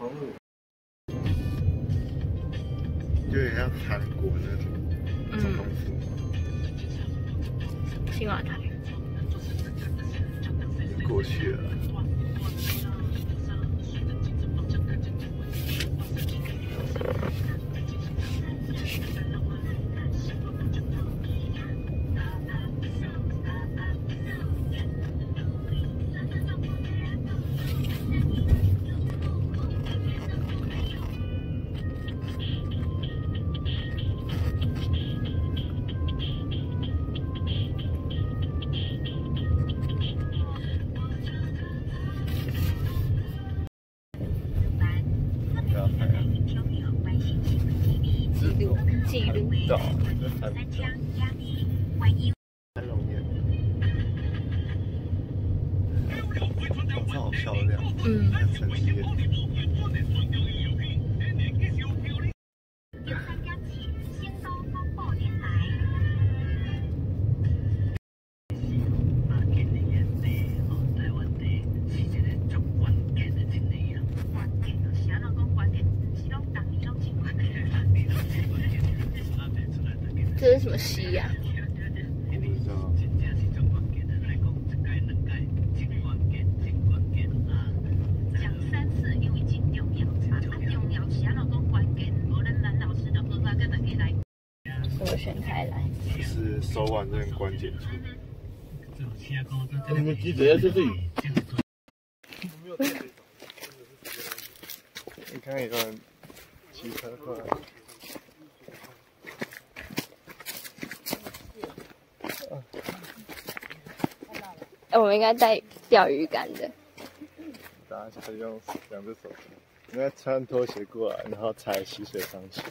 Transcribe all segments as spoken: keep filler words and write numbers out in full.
澎湖，有点像韩国那种总统府。 青瓦台。 过去了。 记录。 到，这还不到。太容易了。早上好漂亮。嗯。城市也。 这是什么溪呀？ 我不知道。 什么选开来？ 是手腕这边关节处。 你们记者要在这里。 你看有人骑车过来。 哎，我们应该带钓鱼竿的。 大家可以用两只手，应该穿拖鞋过来，然后踩溪水上去。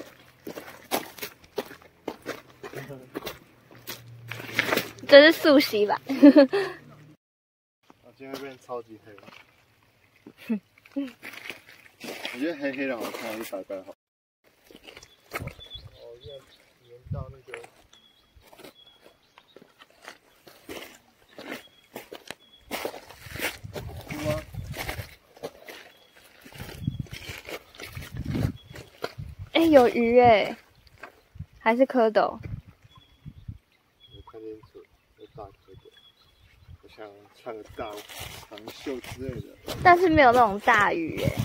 这是溯溪吧？ 啊，今天变超级黑。我觉得黑黑的好看，就白白好。哦，要连到那个。 哎，有鱼哎，还是蝌蚪？ 我看清楚，有大蝌蚪，我想穿个大长袖之类的。 但是没有那种大鱼哎。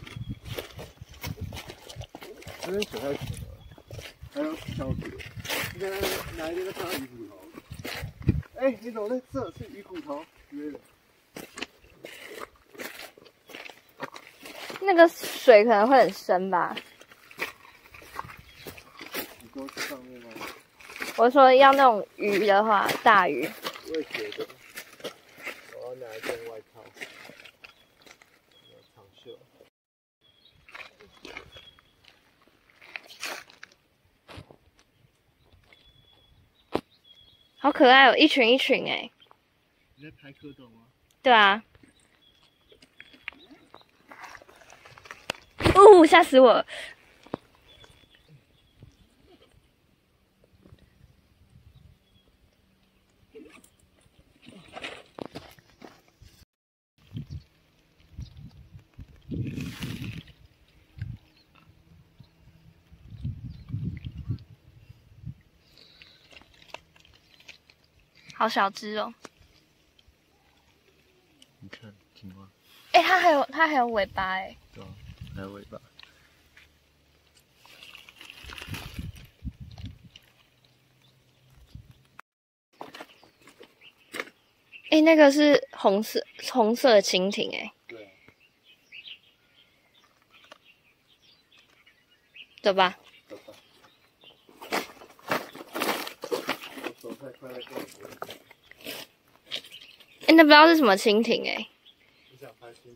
这边水太浅了，还要挑水。你看哪一边都看到鱼骨头。哎，你怎么在这？是鱼骨头之类的。 那个水可能会很深吧？ 你说是上面吗？ 我说要那种鱼的话，大鱼。 我也觉得。我要拿一件外套，长袖。 好可爱哦，一群一群哎。 你在拍蝌蚪吗？ 对啊。 哦，吓死我了！好小只哦！ 你看青蛙。 哎、欸，它还有它还有尾巴哎。 对啊，还有尾巴。 哎、欸，那个是红色红色的蜻蜓哎。 对。 走吧。 走吧。我手太快了， 哎、欸，那不知道是什么蜻蜓哎。 你想拍蜻蜓？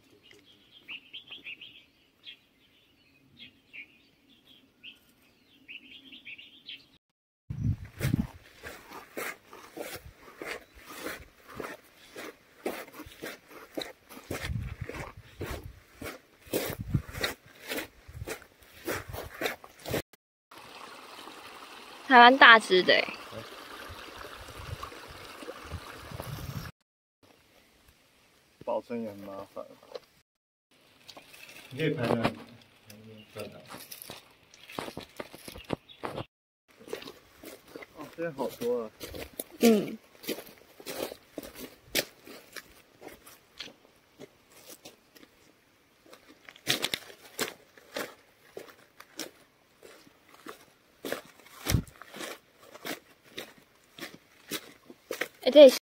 还蛮大只的哎。 保存也很麻烦。 你可以拍那，转到。哦，这边好多啊。 嗯。哎，这里。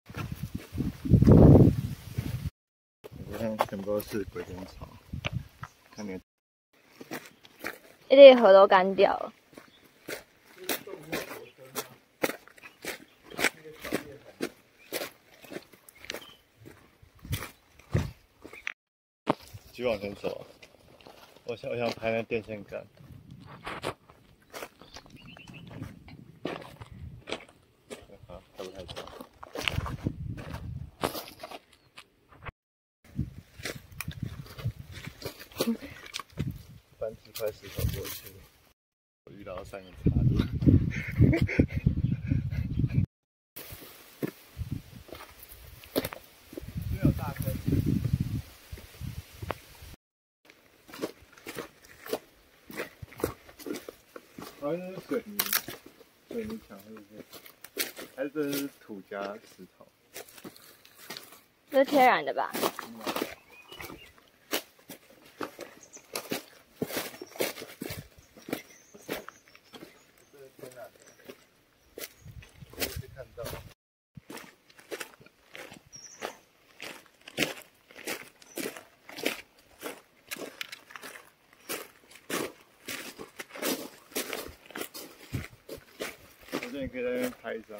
我看全部都是鬼根草，看你。 哎，这河都干掉了。 继续往前走，我想我想拍那电线杆。好，拍不太到。搬几块石头过去，我遇到三个岔路。没有大坑。好像是水泥，水泥墙是不是？还是这是土加石头？ 这是天然的吧？ 我觉得你可以在那边拍一张。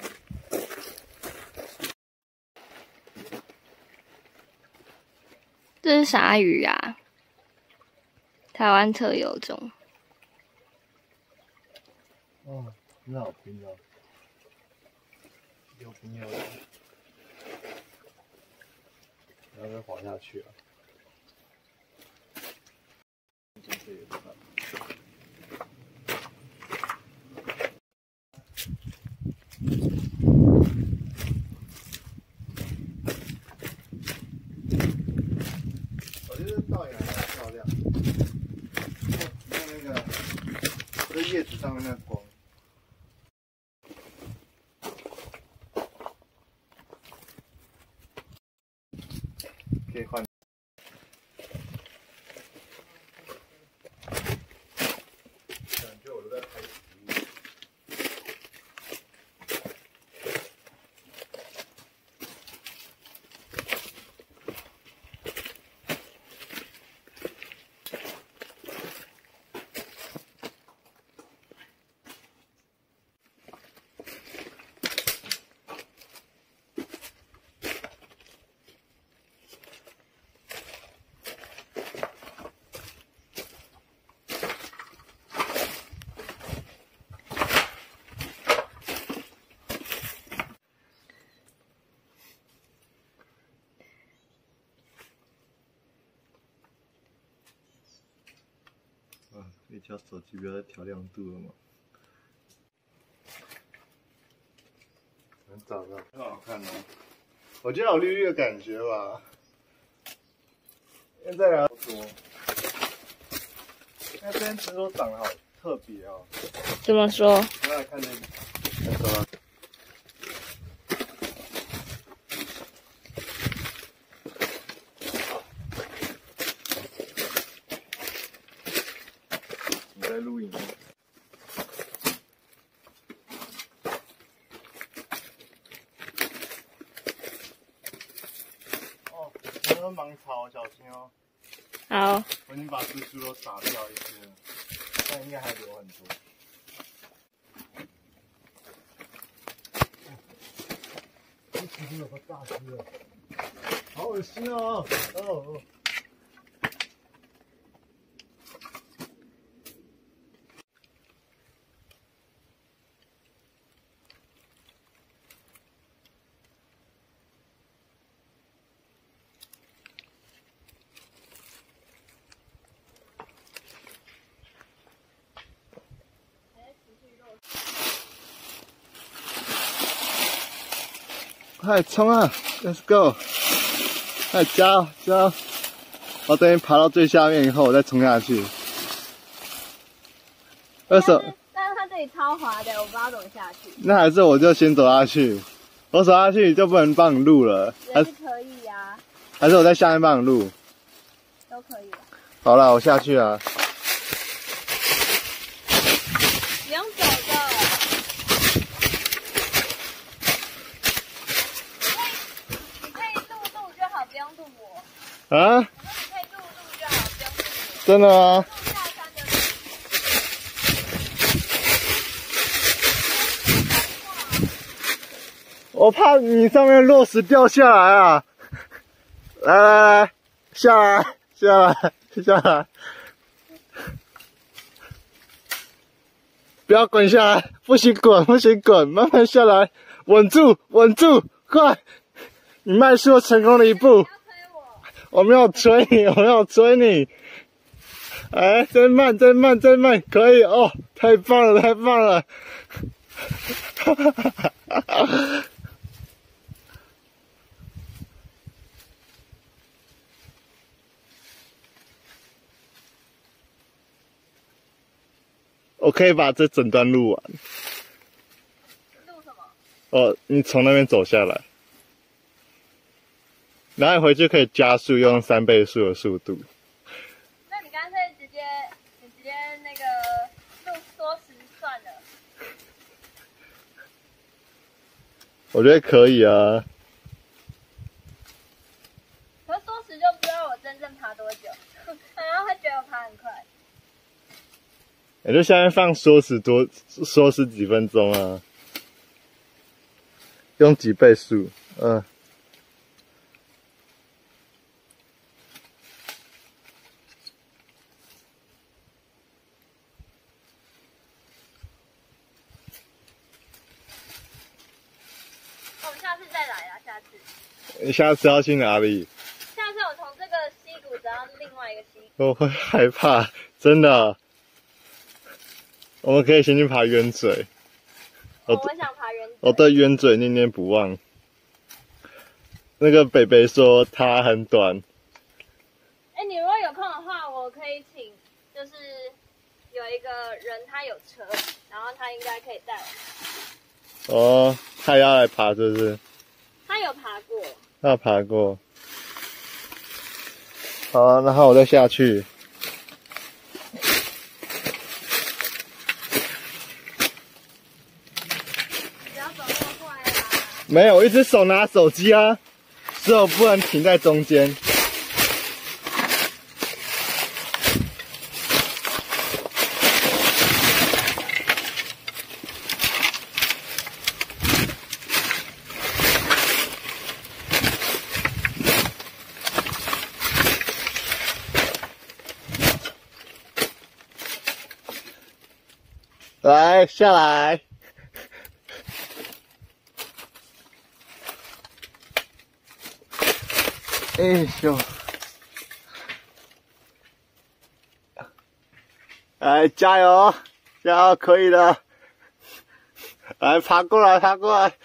这是啥鱼啊？台湾特有种。 哦，很好拼哦，有拼有的，然后再滑下去啊。这也是它。我觉得倒影还蛮漂亮，看那个在叶子上面那光。可以换。感觉我都在拍食物。啊，一条手机不要再调亮度了吗？能找到，很好看哦。我觉得有绿绿的感觉吧。现在来多，那这边听说长得好特别哦。 怎么说？ 我来看这个，来走了。你在录影吗？哦，那个芒草，小心哦。 好。 我已经把蜘蛛都打掉一些了，但应该还留很多。这其实有个大只的，好恶心哦！哦哦。快冲啊 ！Let's go！ 快加油加油！ 我等你爬到最下面以后，我再冲下去。为什么？ 但是它这里超滑的，我不知道怎么下去。 那还是我就先走下去，我走下去就不能帮你录了。 也是可以呀、啊， 还是我在下面帮你录？ 都可以了。 好了，我下去啊。 不用走的。你可以录录就好，不用录我。 啊？ 我说你可以录录就好，不用录我。 真的吗？ 录下山的路。 我怕你上面落石掉下来啊！来来来，下来下来下来，不要滚下来，不许滚不许滚，慢慢下来，稳住稳住，快！你迈出了成功的一步。我没有催你，我没有催你。哎，再慢再慢再慢，可以哦，太棒了太棒了！哈哈哈哈哈！我可以把这整段录完。 录什么？ 哦，你从那边走下来，然后你回去可以加速，用三倍速的速度。 那你干脆直接，你直接那个录缩时算了。 我觉得可以啊。 可是缩时就不知道我真正爬多久，然后他觉得我爬很快。 也就下面放缩时多缩时几分钟啊，用几倍速，嗯。 我们下次再来啦，下次。 你下次要去哪里？ 下次我从这个溪谷走到另外一个溪谷。我会害怕，真的。我们可以先去爬鸢嘴。 哦，我想爬鸢嘴。 我对鸢嘴念念不忘。那个北北说它很短。 哎、欸，你如果有空的话，我可以请，就是有一个人他有车，然后他应该可以带我。 哦，他要来爬是不是？ 他有爬过。 他有爬过。好啊，然后我再下去。没有，我一只手拿手机啊，所以我不能停在中间。来，下来。哎呦！来，加油，加油，可以的！来，爬过来，爬过来。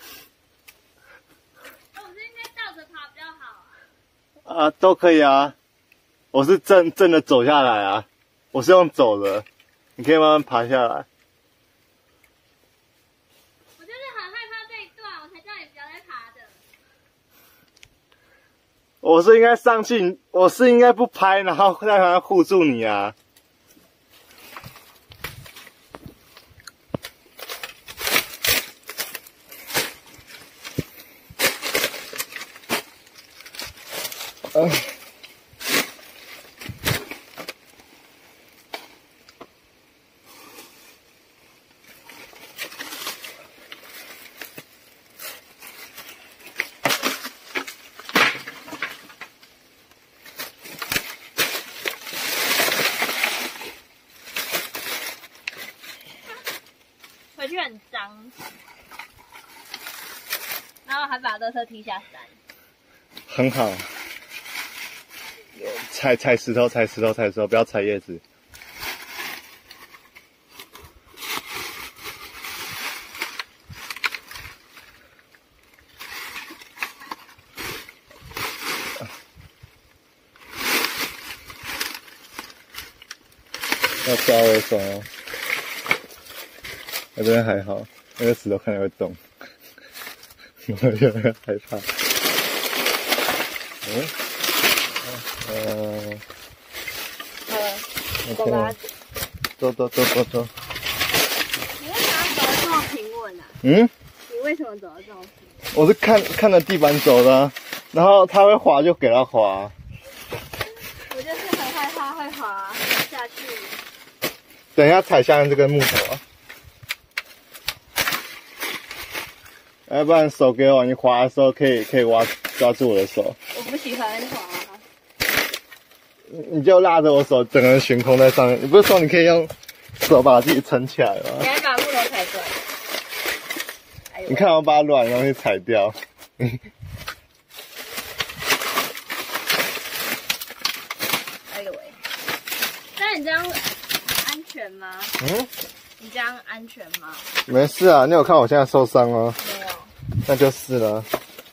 我是应该倒着爬比较好啊。 啊，都可以啊。我是正正的走下来啊，我是用走的，你可以慢慢爬下来。 我就是很害怕这一段，我才叫你不要再爬的。 我是应该上去，我是应该不拍，然后在旁边护住你啊。呃回去很脏，然后还把垃圾踢下山。 很好。踩踩石头，踩石头，踩石头，不要踩叶子。 要抓我手哦。我这边还好，那个石头看起来会动，我有点害怕。嗯，呃， 呃，走吧。 走走走走走。 你为什么要走得这么平稳啊？ 嗯？ 你为什么走得这么平稳？ 我是看看着地板走的、啊，然后它会滑就给它滑。 我就是很害怕会滑下去。 等一下踩下面这根木头啊，要不然手给我，你滑的时候可以可以挖抓住我的手。 我不喜欢滑、啊。 你就拉着我手，整个人悬空在上面。你不是说你可以用手把自己撑起来吗？ 你还把木头踩断。哎、 你看我把软的东西踩掉。 哎呦喂！那你这样安全吗？ 嗯？ 你这样安全吗？ 没事啊，你有看我现在受伤吗？ 没有。 那就是了。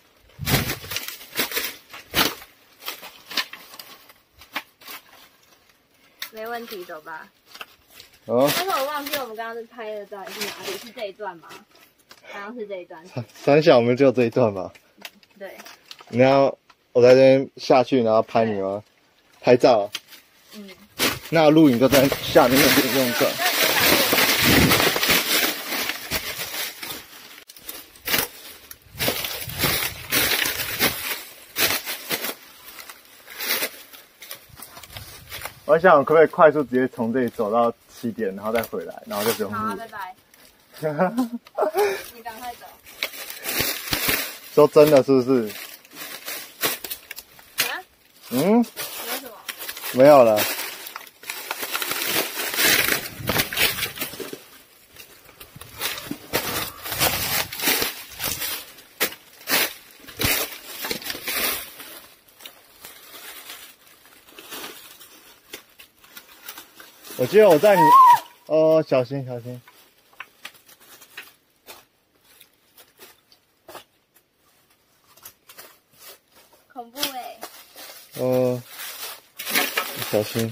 没问题，走吧。 哦。 但是我忘记我们刚刚是拍的到底是哪里？是这一段吗？刚刚是这一段。 三小我们就这一段吧。 对。 你要我在这边下去，然后拍你吗？拍照、啊。 嗯。 那录影就在下面那边用这。我想可不可以快速直接从这里走到起点，然后再回来，然后就不用录。 好，拜拜。你赶快走。 说真的，是不是？ 啊？ 嗯？ 没有什么。 没有了。我记得我在你，哦，小心小心。 恐怖哎、 欸。哦，小心。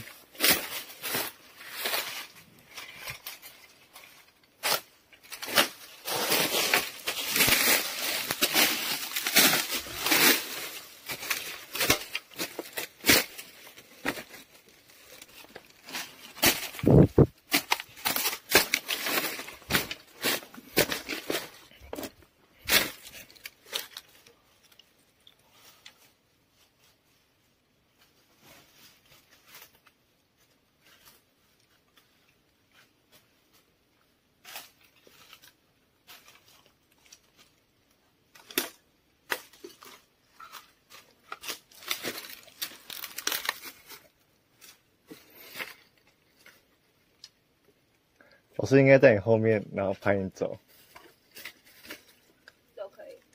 我是应该在你后面，然后拍你走。 都可以。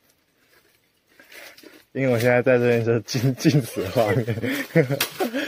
因为我现在在这边就是近近死的画面。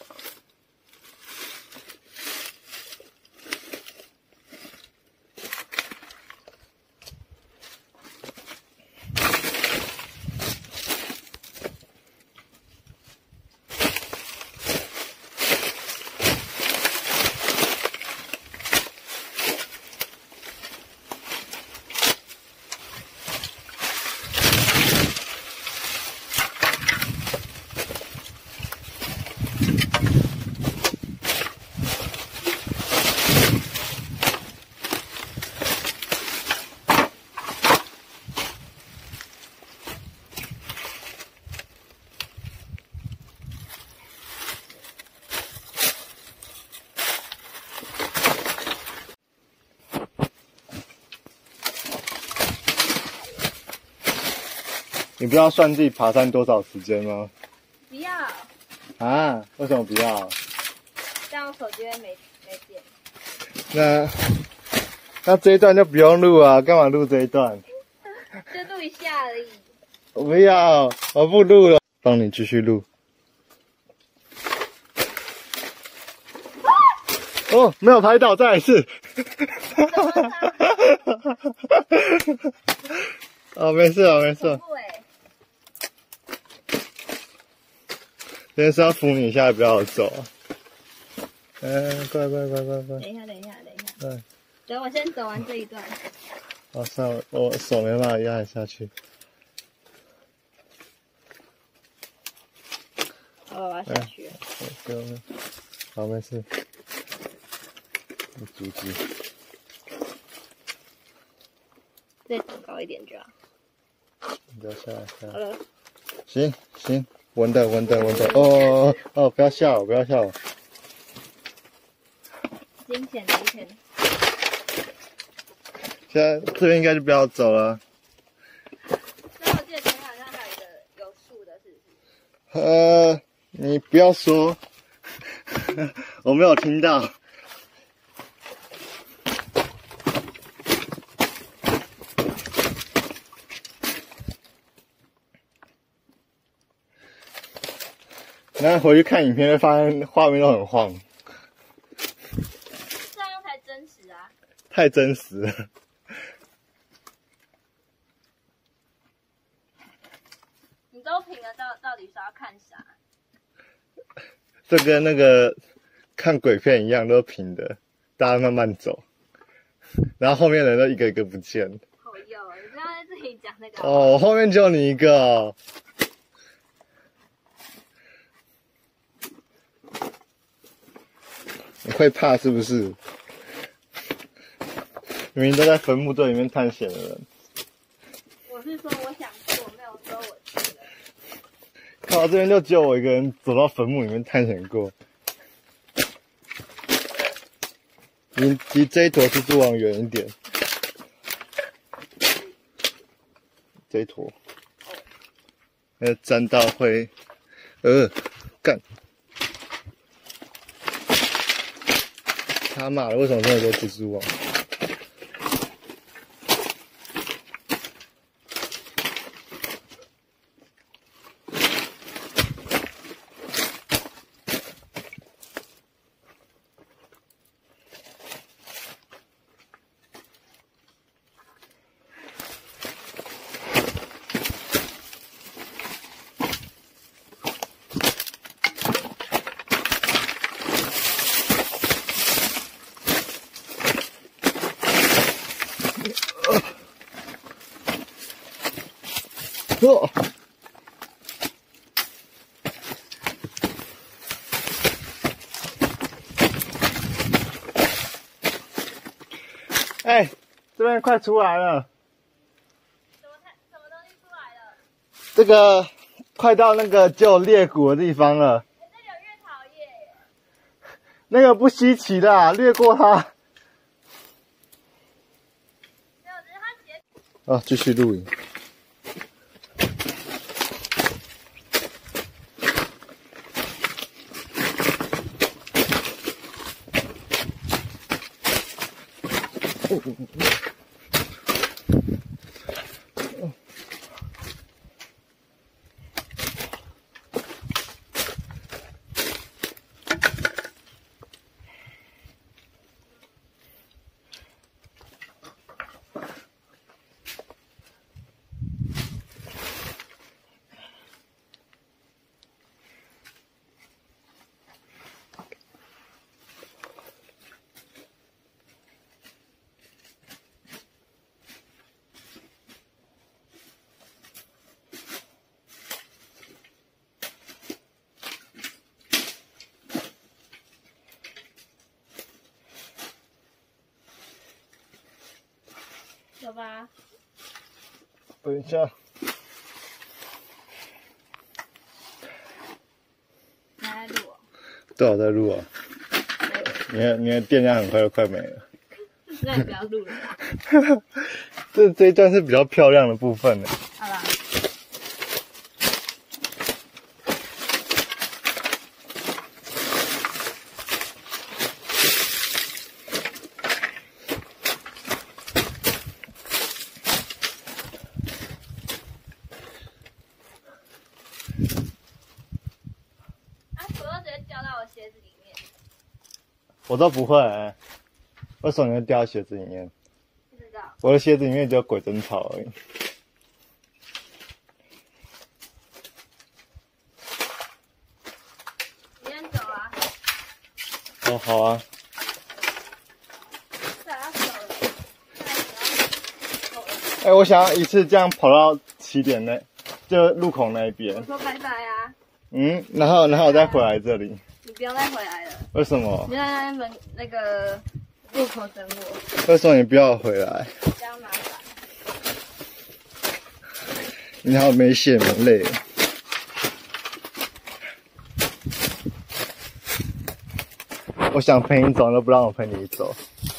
你不要算自己爬山多少时间吗？ 不要。 啊？为什么不要？ 这样我手机会没没电。 那那这一段就不用录啊，干嘛录这一段？ 就录一下而已。 我不要，我不录了，帮你继续录。哦，没有拍到，再来一次。哦，没事了，没事了。今天是要扶你一下，不要走。 嗯，快快快快快！ 等一下，等一下，等一下。 对。 等我先走完这一段。 哦，算了，我手没办法压下去。 好，我要下去了。 不用了，好，没事。阻止。 再长高一点就好。 你不要下来，下来。 好了。 行行，稳的稳的稳的。哦哦哦！不要吓我，不要吓我。 惊险的一天。 现在这边应该就不要走了。 那我记得前面好像还有一个有树的，是不是？ 呃，你不要说，我没有听到。然后回去看影片，会发现画面都很晃。 这样才真实啊！ 太真实了。 你都评了，到到底是要看啥？ 这跟那个看鬼片一样，都是平的，大家慢慢走，然后后面的人都一个一个不见。 好有，你不要在这里讲那个。 哦，后面就你一个哦。你会怕是不是？明明都在坟墓堆里面探险的人。 我是说我想去，我没有说我去了。 靠，这边就只有我一个人走到坟墓里面探险过。离离这一坨蜘蛛网远一点。这一坨，那沾到会，呃，干。他妈的，为什么这么多蜘蛛网？哦，哎，这边快出来了。 什么太什么东西出来了？ 这个快到那个只有裂谷的地方了。 哎，这里有月桃叶耶。 那个不稀奇的、啊，略过它。 没有，只是它结。 哦，继续录影。哦哦哦。 有吧？ 等一下。 你还在录哦？ 对，我在录啊。你的你的电量很快就快没了。 那你不要录了。 这这一段是比较漂亮的部分呢。 好啦。 我都不会、欸，为什么你会掉到鞋子里面？ 不知道。 我的鞋子里面只有鬼针草而已。 你先走啊。 哦，好啊。哎、欸，我想要一次这样跑到起点那，就路口那一边。 我说拜拜啊。嗯， 然后然后我再回来这里。 你不用再回来了。 为什么？ 你在那门那个路口等我。 为什么你不要回来？ 这样麻烦。 你好没血没泪。我想陪你走，都不让我陪你走。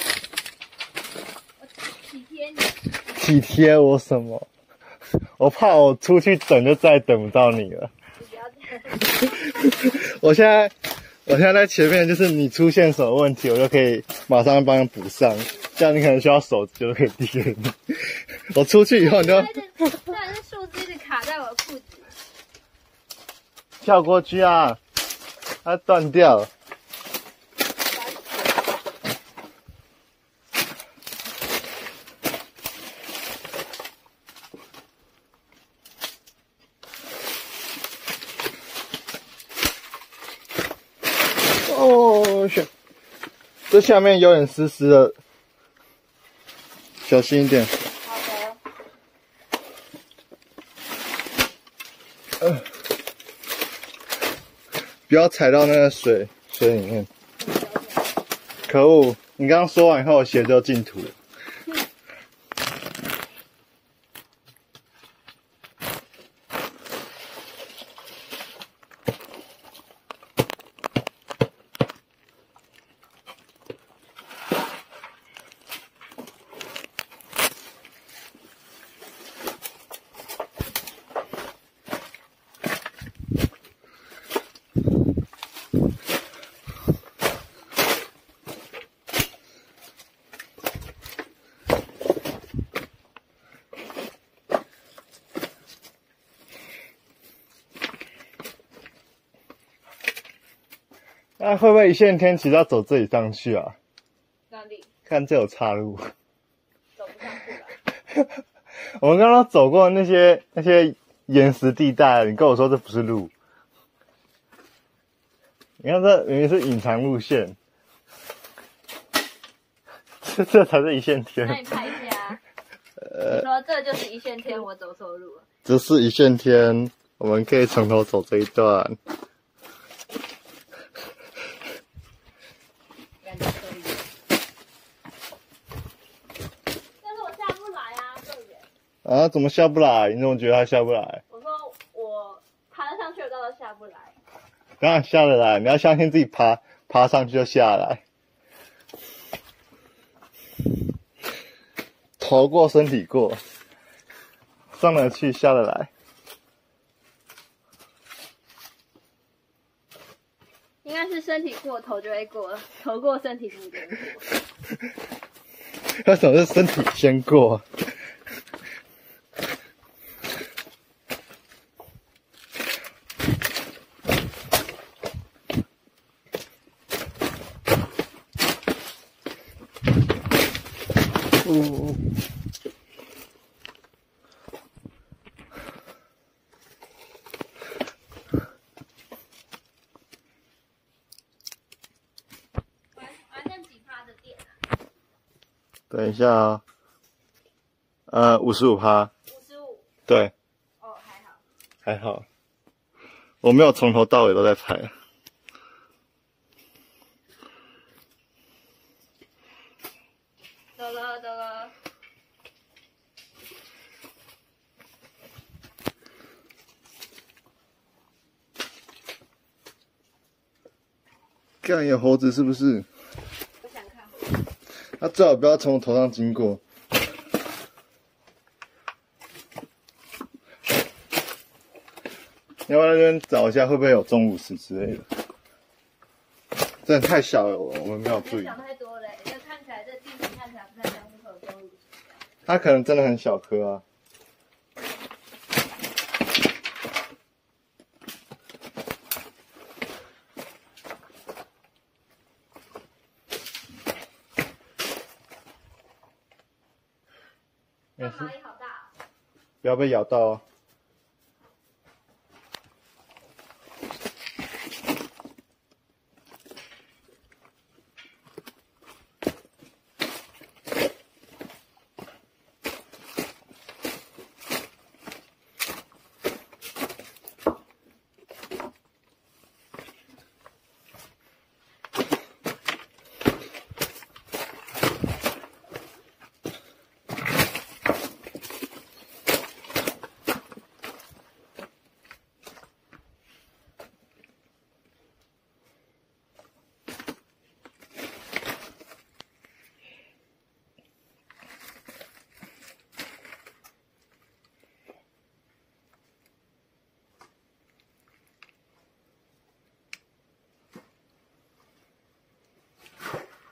体贴你。 体贴我什么？我怕我出去等就再也等不到你了。 你不要这样。 我现在，我现在在前面，就是你出现什么问题，我就可以马上帮你补上。这样你可能需要手机，就可以递给你。我出去以后你就。 虽然是树枝一直卡在我的裤子。 跳过去啊！它断掉了。哦，选，这下面有点湿湿的，小心一点。 好的。 呃，不要踩到那个水水里面。可恶！你刚刚说完以后，我鞋就进土了。那、啊、会不会一线天其实要走这里上去啊？ 哪里？ 看这有岔路。 走不上去吧？ 我们刚刚走过那些那些岩石地带，你跟我说这不是路。你看这明明是隐藏路线，这这才是一线天。 那你拍一下。呃，你说这就是一线天，我走错路了。 这是一线天，我们可以从头走这一段。 感觉可以。但是我下不来啊，这么远。 啊？怎么下不来？你怎么觉得他下不来？ 我说我爬上去，我到底下不来。 当然下得来，你要相信自己爬，爬上去就下来。头过身体过，上得去下得来。 应该是身体过头就会过，头过身体不就会过。 为什么是身体先过？哦。等一下啊、哦，呃，五十五趴。 五十五。 对。 哦，还好。 还好。我没有从头到尾都在拍。 走了走了。 干有猴子是不是？ 我想看猴子。 他最好不要从我头上经过。要不然那边找一下会不会有钟乳石之类的？真的太小了，我们没有注意。 想太多了，这看起来这地形看起来不太像是会有钟乳石。 它可能真的很小颗啊。 那蚂蚁好大哦。 不要被咬到哦。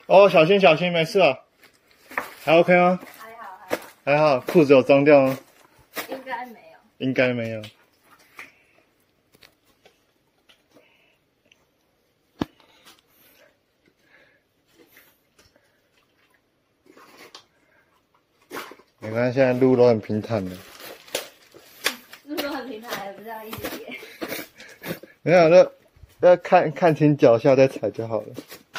哦，小心小心，没事啊。还 OK 吗？ 还好还好， 还好，裤子有脏掉吗？ 应该没有。 应该没有。你看现在路都很平坦的。 路都很平坦，不是要一直跌。 没有，那要看看清脚下再踩就好了。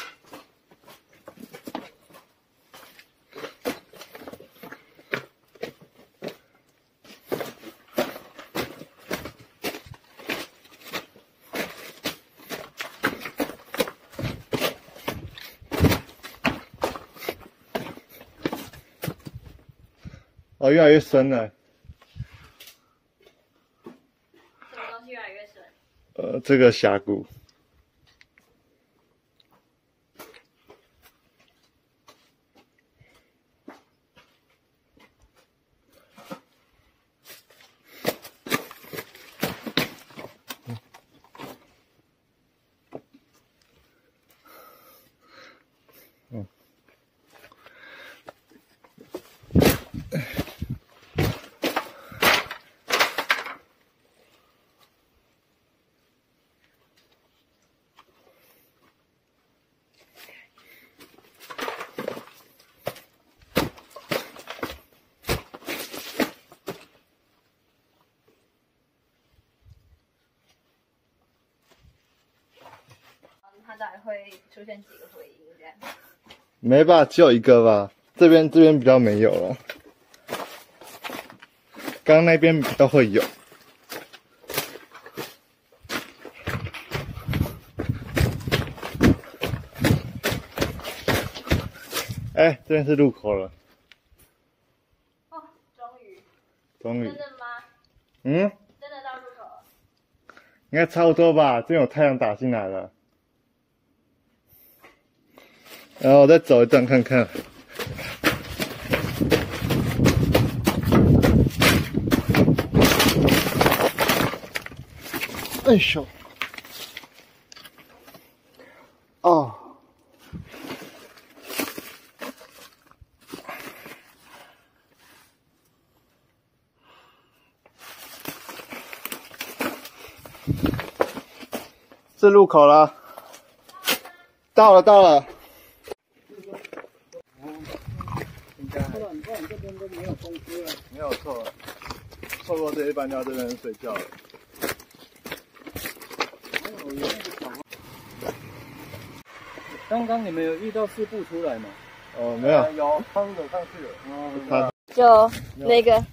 哦，越来越深了。 什么东西越来越深？ 呃，这个峡谷。嗯。 它到底会出现几个回音这样？ 没吧，只有一个吧。这边这边比较没有了，刚刚那边比较会有。哎，这边是路口了。 哦，终于。 终于。 真的吗？ 嗯？ 真的到路口了。 应该差不多吧，这边有太阳打进来了。然后我再走一段看看。哎呦！哦。是路口了。到了，到了。应该。不然不然这边都没有公司了。没有错。错过这一班就要这边睡觉了。 刚刚你们有遇到事故出来吗？ 哦，没有。 有，他们走上去了。 哦， 就那个，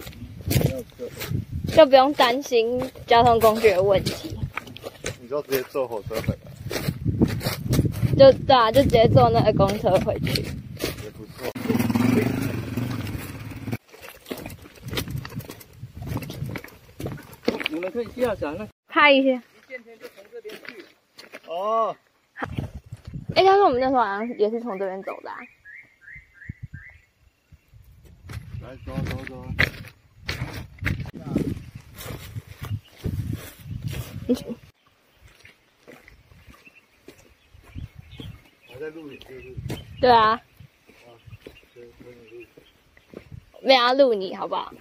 就不用担心交通工具的问题。 你就直接坐火车回来。 就对啊，就直接坐那个公车回去。 也不错。 你们可以下山了。 拍一下。 一见天就从这边去。 哦。 哎，但是我们那时候好像也是从这边走的、啊。 来，走走走。 你还在录影是不是？ 对啊。 啊，对，跟你录。 没有要录你好不好？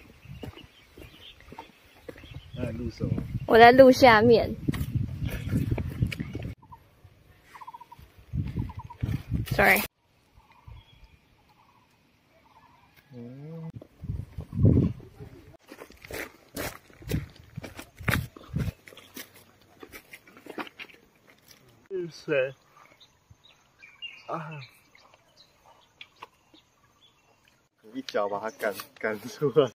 那你录什么？ 我在录下面。Sorry。 嗯。是谁？啊！你一脚把他赶赶出来。